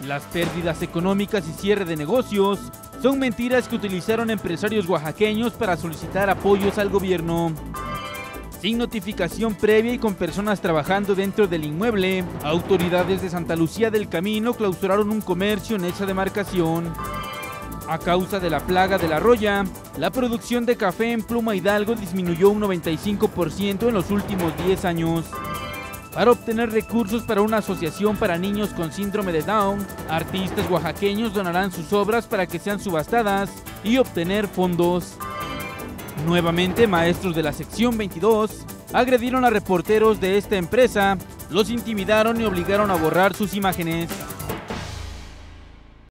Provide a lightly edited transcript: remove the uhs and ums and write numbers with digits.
Las pérdidas económicas y cierre de negocios son mentiras que utilizaron empresarios oaxaqueños para solicitar apoyos al gobierno. Sin notificación previa y con personas trabajando dentro del inmueble, autoridades de Santa Lucía del Camino clausuraron un comercio en esa demarcación. A causa de la plaga de la roya, la producción de café en Pluma Hidalgo disminuyó un 95% en los últimos 10 años. Para obtener recursos para una asociación para niños con síndrome de Down, artistas oaxaqueños donarán sus obras para que sean subastadas y obtener fondos. Nuevamente, maestros de la sección 22 agredieron a reporteros de esta empresa, los intimidaron y obligaron a borrar sus imágenes.